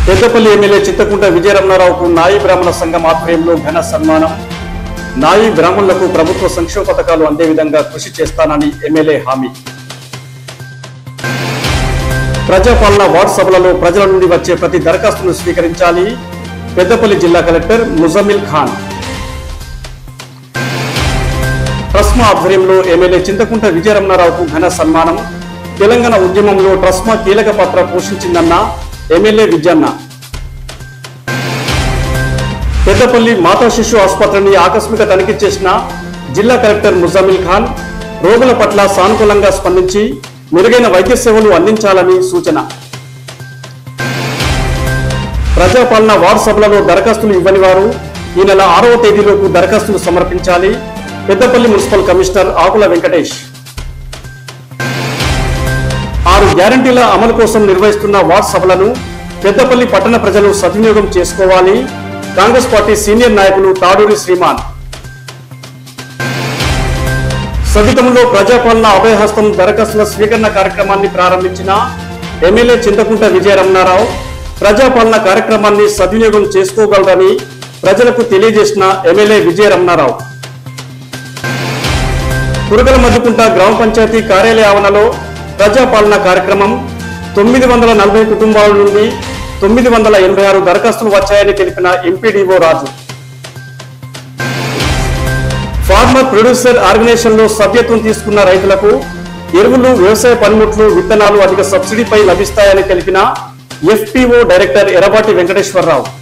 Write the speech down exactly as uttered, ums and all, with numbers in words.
Peddapalli MLA Chintakunta విజయరమణారావుకు నాయి బ్రాహ్మణ సంఘం ఆధ్వర్యంలో ఘన సన్మానం. నాయి బ్రాహ్మణులకు ప్రభుత్వ సంక్షేమ పథకాలు అందే విధంగా కృషి చేస్తానని ఎమ్మెల్యే హామీ. ప్రజాపాలన వార్డు సభలలో ప్రజల నుండి వచ్చే ప్రతి దరఖాస్తును స్వీకరించాలి. పెద్దపల్లి జిల్లా కలెక్టర్ ముజమిల్ ఖాన్. ట్రస్మా ఆధ్వర్యంలో ఎమ్మెల్యే చింతకుంట విజయరమణారావుకు ఘన సన్మానం. తెలంగాణ ఉద్యమంలో ట్రస్మా కీలక పాత్ర పోషించిందన్న ఎమ్మెల్యే విజయన్న. పెద్దపల్లి మాతా శిశు ఆసుపత్రిని ఆకస్మిక తనిఖీ చేసిన జిల్లా కలెక్టర్ ముజమిల్ ఖాన్ రోగుల పట్ల సానుకూలంగా స్పందించి మెరుగైన వైద్య సేవలు అందించాలని సూచన. ప్రజాపాలన వార్డు సభలలో దరఖాస్తులు ఇవ్వని వారు ఈ నెల ఆరవ తేదీలోపు దరఖాస్తులు సమర్పించాలి. Peddapalli municipal commissioner Akula Venkatesh. ఆరు గ్యారంటీల అమలు కోసం నిర్వహిస్తున్న వార్డు సభలను పెద్దపల్లి పట్టణ ప్రజలు సద్వినియోగం చేసుకోవాలి. కాంగ్రెస్ పార్టీ సీనియర్ నాయకులు తాడూరి శ్రీమాన్. సవితంలో ప్రజాపాలన అభయహస్తం దరఖాస్తుల స్వీకరణ కార్యక్రమాన్ని ప్రారంభించిన ఎమ్మెల్యే చింతకుంట విజయరమణారావు ప్రజాపాలన కార్యక్రమాన్ని సద్వినియోగం చేసుకోగలరని ప్రజలకు తెలియజేసిన ఎమ్మెల్యే విజయరమణారావు. కురగల మధ్యకుంట గ్రామ పంచాయతీ కార్యాలయ ఆవరణలో ప్రజాపాలన కార్యక్రమం. తొమ్మిది వందల నలభై కుటుంబాల నుండి తొమ్మిది వందల ఎనభై ఆరు దరఖాస్తులు వచ్చాయని తెలిపిన MPDO Raju. Farmer producer organisation లో సభ్యత్వం తీసుకున్న రైతులకు ఎరువులు, వ్యవసాయ పనిముట్లు, విత్తనాలు అధిక సబ్సిడీపై లభిస్తాయని తెలిపిన ఎఫ్పీఓ డైరెక్టర్ ఎర్రబాటి వెంకటేశ్వరరావు.